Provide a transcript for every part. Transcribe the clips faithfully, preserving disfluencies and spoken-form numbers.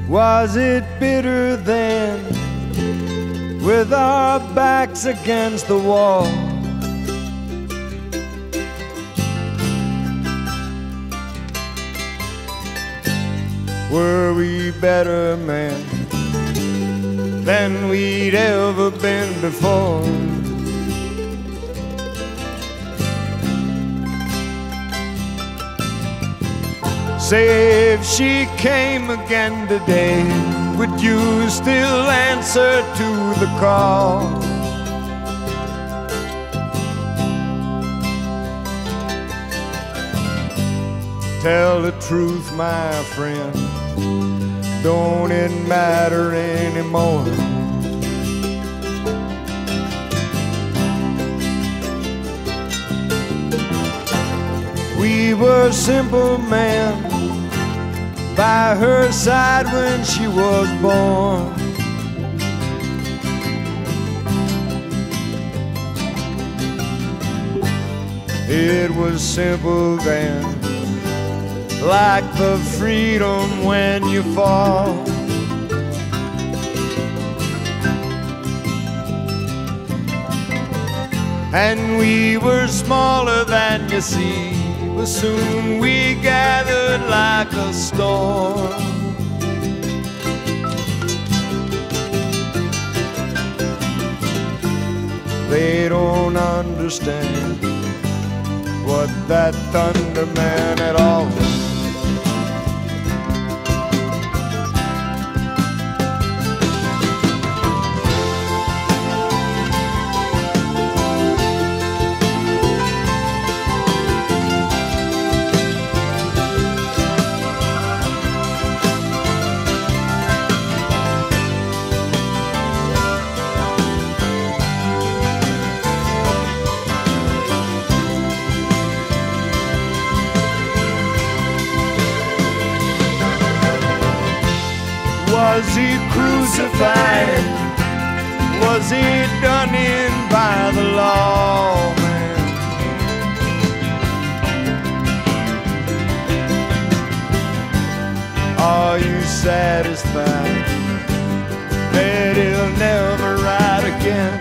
Was it bitter then, with our backs against the wall? Were we better men than we'd ever been before? Say, if she came again today, would you still answer to the call? Tell the truth, my friend, don't it matter anymore? We were simple men by her side when she was born. It was simple then, like the freedom when you fall. And we were smaller than you see, but soon we gathered like a storm. They don't understand what that thunder man at all. Was he crucified? Was he done in by the law, man? Are you satisfied that he'll never ride again?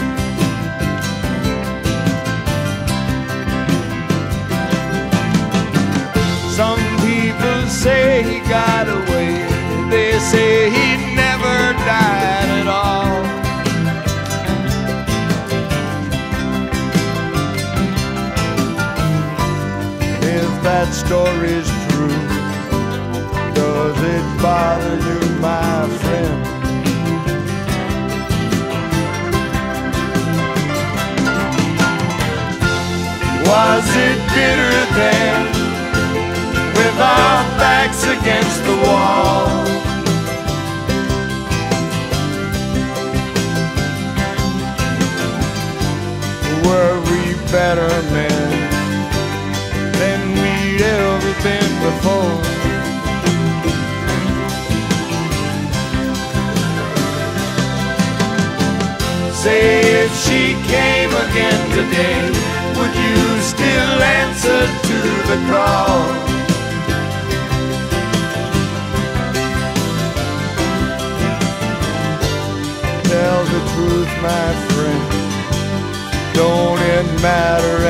Some people say he got away. They say he never died at all. If that story's true, does it bother you, my friend? Was it bitter then, with our backs against the wall? Were we better men than we'd ever been before? Say, if she came again today, would you still answer to the call? Tell the truth, my friend, don't it matter